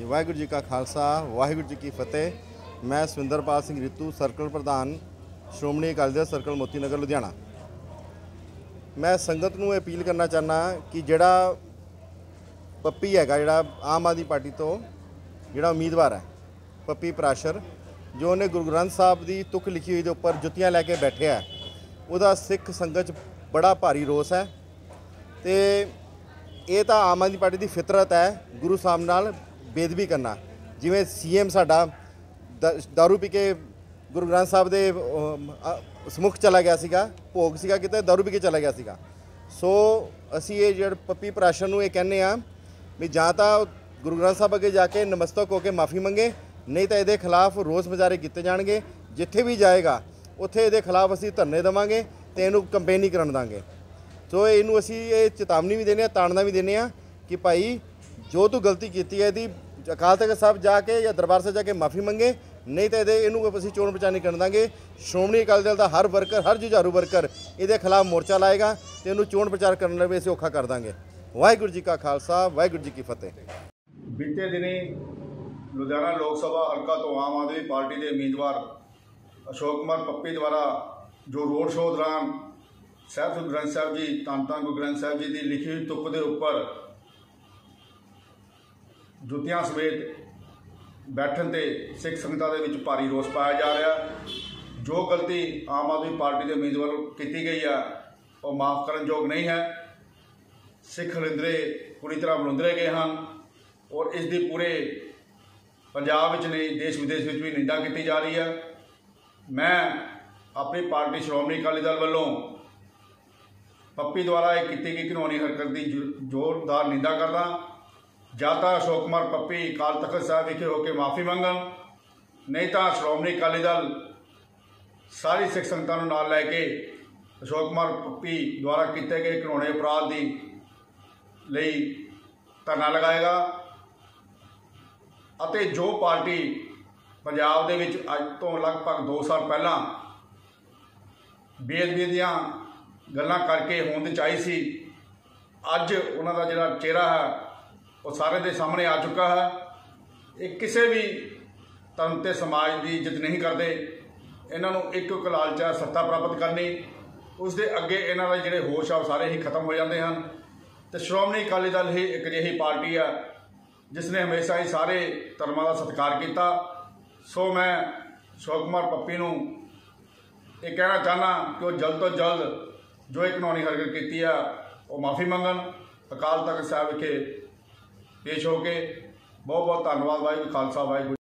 वाहिगुरू जी का खालसा वाहिगुरू जी की फतेह। मैं सविंदरपाल सिंह रितू सर्कल प्रधान श्रोमणी अकाली दल सर्कल मोती नगर लुधियाना। मैं संगत नूं अपील करना चाहना कि जिहड़ा पप्पी हैगा जिहड़ा आम आदमी पार्टी तो जिहड़ा उम्मीदवार है पप्पी पराशर जो उन्हें गुरु ग्रंथ साहब की तुक लिखी हुई दे उपर जुत्तियां लैके बैठे है उहदा सिख संगत च बड़ा भारी रोस है। तो ये तो आम आदमी पार्टी की फितरत है गुरु साहब नाल बेदबी करना। जिवें CM साडा दारू पी के गुरु ग्रंथ साहब के समुख चला गया सीगा, भोग सीगा किते दारू पी के चला गया सीगा। सो असी ये जिहड़े पप्पी पराशर नूं ये कहने आ भी जां तां गुरु ग्रंथ साहब अगे जाके नमस्तक होकर माफ़ी मंगे, नहीं तो ये खिलाफ रोस मुजाहरे किए जाएंगे। जिथे भी जाएगा उत्थे ये खिलाफ असी धरने देवांगे तो इनू कंपेन ही करन देंगे। सो इनू असी ये चेतावनी भी देने ताड़ना भी देने कि भाई जो तू गलती की है यदि अकाल तख्त साहब जाके या दरबार साहब जाके माफ़ी मंगे, नहीं तो ये असी चोण प्रचार नहीं कर देंगे। श्रोमणी अकाली दल का हर वर्कर हर जुझारू वर्कर ये खिलाफ मोर्चा लाएगा तो इनू चोण प्रचार करने भी असी औखा कर देंगे। वाहिगुरू जी का खालसा वाहिगुरू जी की फतेह। बीते दिनी लुधियाना लोक सभा हल्का तो आम आदमी पार्टी के उम्मीदवार अशोक कुमार पप्पी द्वारा जो रोड शो दौरान साहिब गुरु ग्रंथ साहब जी धन धन गुरु ग्रंथ साहब जी की लिखी हुई तुक के उपर जुत्तियां समेत बैठन से सिख संगतां दे विच भारी रोस पाया जा रहा। जो गलती आम आदमी पार्टी के उम्मीदवार की गई है वह माफ़ करन योग नहीं है। सिख हरिंदरे पूरी तरह मलुंदरे गए हैं और इसकी पूरे पंजाब विच नहीं देश विदेश में भी निंदा की जा रही है। मैं अपनी पार्टी श्रोमणी अकाली दल वालों पप्पी द्वारा एक की गई घिनौनी हरकत की जोरदार निंदा करदा। जाता अशोक कुमार पप्पी अकाल तख्त साहब विखे होकर माफ़ी मंगन, नहीं तो श्रोमणी अकाली दल सारी सिख संगतां नूं नाल लैके अशोक कुमार पप्पी द्वारा किए गए घिनौने अपराध की लई धरना लगाएगा। अते जो पार्टी पंजाब दे विच अज तो लगभग 2 साल पहला बेअदबी दीआं गल्लां करके होंद च आई सी, अज उन्हां दा जिहड़ा चेहरा है वो सारे दे सामने आ चुका है। ये किसी भी धर्म ते समाज की इज्जत नहीं करते। इन्हां नूं एक लालच है सत्ता प्राप्त करनी, उस दे अगे इन्हां दे जिहड़े होश आ सारे ही खत्म हो जाते हैं। तो श्रोमणी अकाली दल ही एक अजिही पार्टी है जिसने हमेशा ही सारे धर्मां का सत्कार किया। सो मैं अशोक कुमार पप्पी नूं ये कहना चाहना कि वो जल्द तो जल्द जो एक घिनौनी हरकत की है वो माफ़ी मंगन, अकाल तख्त साहब विखे पेश हो के। बहुत बहुत धन्यवाद। वाहिगुरू खालसा वाहिगुरू।